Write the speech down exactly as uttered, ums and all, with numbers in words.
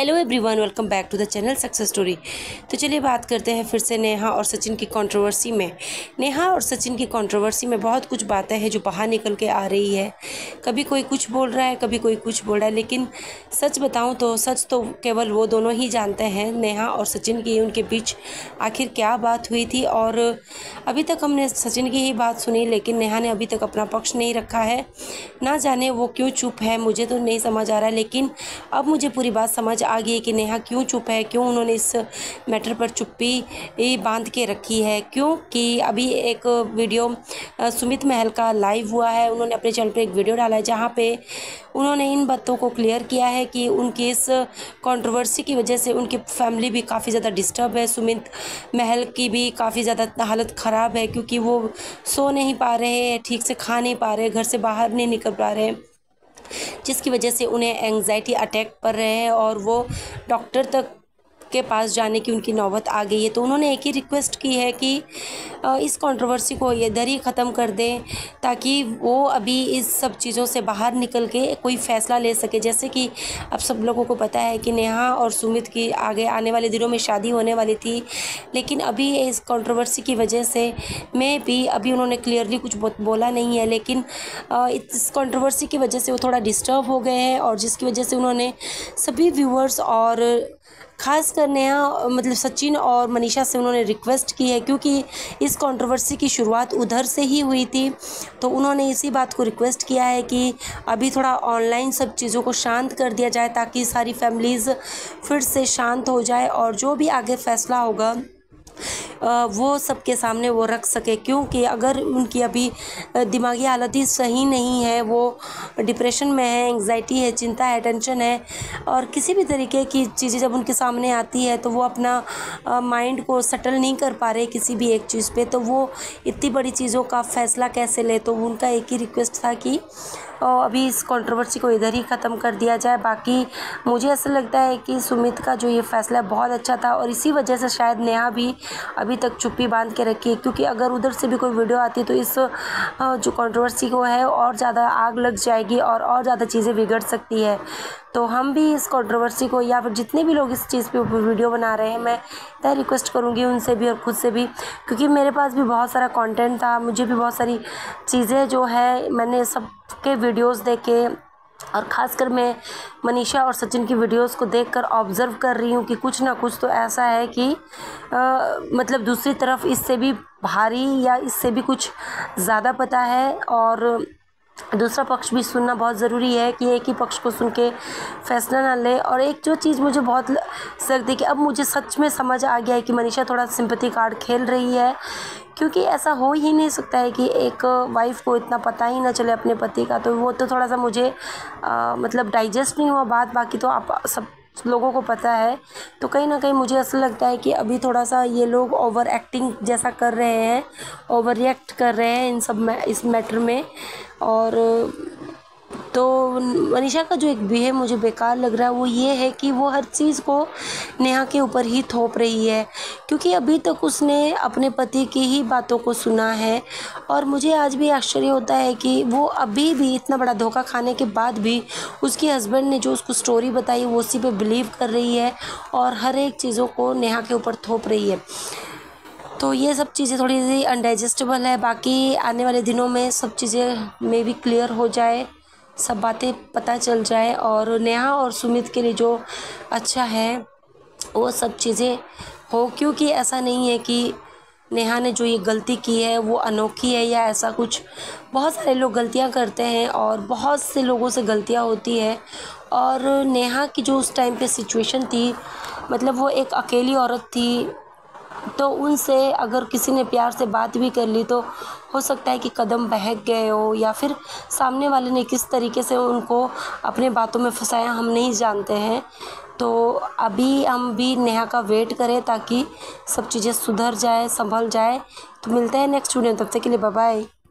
Hello everyone, welcome back to the channel success story. तो चलिए बात करते हैं फिर से नेहा और सचिन की कंट्रोवर्सी में। नेहा और सचिन की कंट्रोवर्सी में बहुत कुछ बातें हैं जो बाहर निकल के आ रही है। कभी कोई कुछ बोल रहा है, कभी कोई कुछ बोल रहा है, लेकिन सच बताऊं तो सच तो केवल वो दोनों ही जानते हैं, नेहा और सचिन की उनके बीच आखिर क्या बात हुई थी। और अभी तक हमने सचिन की ही बात सुनी, लेकिन नेहा ने अभी तक अपना पक्ष नहीं रखा है। ना जाने वो क्यों चुप है, मुझे तो नहीं समझ आ रहा है। लेकिन अब मुझे पूरी बात समझ आ गई कि नेहा क्यों चुप है, क्यों उन्होंने इस मैटर पर चुप्पी बांध के रखी है। क्योंकि अभी एक वीडियो सुमित महल का लाइव हुआ है, उन्होंने अपने चैनल पर एक वीडियो डाला है जहाँ पे उन्होंने इन बातों को क्लियर किया है कि उनकी इस कंट्रोवर्सी की वजह से उनकी फैमिली भी काफ़ी ज़्यादा डिस्टर्ब है। सुमित महल की भी काफ़ी ज़्यादा हालत ख़राब है, क्योंकि वो सो नहीं पा रहे, ठीक से खा नहीं पा रहे, घर से बाहर नहीं निकल पा रहे, जिसकी वजह से उन्हें एंग्जाइटी अटैक कर रहे हैं और वो डॉक्टर तक के पास जाने की उनकी नौबत आ गई है। तो उन्होंने एक ही रिक्वेस्ट की है कि इस कंट्रोवर्सी को इधर ही ख़त्म कर दें, ताकि वो अभी इस सब चीज़ों से बाहर निकल के कोई फ़ैसला ले सके। जैसे कि अब सब लोगों को पता है कि नेहा और सुमित की आगे आने वाले दिनों में शादी होने वाली थी, लेकिन अभी इस कंट्रोवर्सी की वजह से मैं भी अभी उन्होंने क्लियरली कुछ बोला नहीं है, लेकिन इस कंट्रोवर्सी की वजह से वो थोड़ा डिस्टर्ब हो गए हैं, और जिसकी वजह से उन्होंने सभी व्यूअर्स और ख़ास कर नेहा मतलब सचिन और मनीषा से उन्होंने रिक्वेस्ट की है, क्योंकि इस कंट्रोवर्सी की शुरुआत उधर से ही हुई थी। तो उन्होंने इसी बात को रिक्वेस्ट किया है कि अभी थोड़ा ऑनलाइन सब चीज़ों को शांत कर दिया जाए, ताकि सारी फैमिलीज़ फिर से शांत हो जाए और जो भी आगे फ़ैसला होगा वो सबके सामने वो रख सके। क्योंकि अगर उनकी अभी दिमागी हालत ही सही नहीं है, वो डिप्रेशन में है, एंग्जाइटी है, चिंता है, टेंशन है, और किसी भी तरीके की चीज़ें जब उनके सामने आती है तो वो अपना माइंड को सेटल नहीं कर पा रहे किसी भी एक चीज़ पे, तो वो इतनी बड़ी चीज़ों का फ़ैसला कैसे ले। तो उनका एक ही रिक्वेस्ट था कि अभी इस कंट्रोवर्सी को इधर ही ख़त्म कर दिया जाए। बाकी मुझे ऐसा लगता है कि सुमित का जो ये फ़ैसला बहुत अच्छा था, और इसी वजह से शायद नेहा भी अभी तक चुप्पी बांध के रखी है। क्योंकि अगर उधर से भी कोई वीडियो आती है तो इस जो कंट्रोवर्सी को है और ज़्यादा आग लग जाएगी और और ज़्यादा चीज़ें बिगड़ सकती है। तो हम भी इस कंट्रोवर्सी को, या फिर जितने भी लोग इस चीज़ पे वीडियो बना रहे हैं, मैं तय रिक्वेस्ट करूँगी उनसे भी और ख़ुद से भी, क्योंकि मेरे पास भी बहुत सारा कंटेंट था, मुझे भी बहुत सारी चीज़ें जो है मैंने सबके वीडियोस देखे, और ख़ासकर मैं मनीषा और सचिन की वीडियोस को देखकर ऑब्ज़र्व कर रही हूँ कि कुछ ना कुछ तो ऐसा है कि आ, मतलब दूसरी तरफ इससे भी भारी या इससे भी कुछ ज़्यादा पता है, और दूसरा पक्ष भी सुनना बहुत ज़रूरी है कि एक ही पक्ष को सुन के फैसला ना ले। और एक जो चीज़ मुझे बहुत लगती है कि अब मुझे सच में समझ आ गया है कि मनीषा थोड़ा सिंपैथी कार्ड खेल रही है, क्योंकि ऐसा हो ही नहीं सकता है कि एक वाइफ़ को इतना पता ही ना चले अपने पति का। तो वो तो थोड़ा सा मुझे आ, मतलब डाइजेस्ट नहीं हुआ बात, बाकी तो आप सब लोगों को पता है। तो कहीं ना कहीं मुझे ऐसा लगता है कि अभी थोड़ा सा ये लोग ओवर एक्टिंग जैसा कर रहे हैं, ओवर रिएक्ट कर रहे हैं इन सब में, इस मैटर में। और तो मनीषा का जो एक बिहेव मुझे बेकार लग रहा है वो ये है कि वो हर चीज़ को नेहा के ऊपर ही थोप रही है, क्योंकि अभी तक उसने अपने पति की ही बातों को सुना है। और मुझे आज भी आश्चर्य होता है कि वो अभी भी इतना बड़ा धोखा खाने के बाद भी उसके हस्बैंड ने जो उसको स्टोरी बताई वो उसी पे बिलीव कर रही है और हर एक चीज़ों को नेहा के ऊपर थोप रही है। तो ये सब चीज़ें थोड़ी सी अनडाइजेस्टेबल है। बाकी आने वाले दिनों में सब चीज़ें में भी क्लियर हो जाए, सब बातें पता चल जाए, और नेहा और सुमित के लिए जो अच्छा है वो सब चीज़ें हो। क्योंकि ऐसा नहीं है कि नेहा ने जो ये गलती की है वो अनोखी है या ऐसा कुछ। बहुत सारे लोग गलतियां करते हैं और बहुत से लोगों से गलतियां होती है। और नेहा की जो उस टाइम पे सिचुएशन थी, मतलब वो एक अकेली औरत थी, तो उनसे अगर किसी ने प्यार से बात भी कर ली तो हो सकता है कि कदम बहक गए हो, या फिर सामने वाले ने किस तरीके से उनको अपने बातों में फंसाया हम नहीं जानते हैं। तो अभी हम भी नेहा का वेट करें ताकि सब चीज़ें सुधर जाए, संभल जाए। तो मिलते हैं नेक्स्ट वीडियो, तब तक के लिए बाय बाय।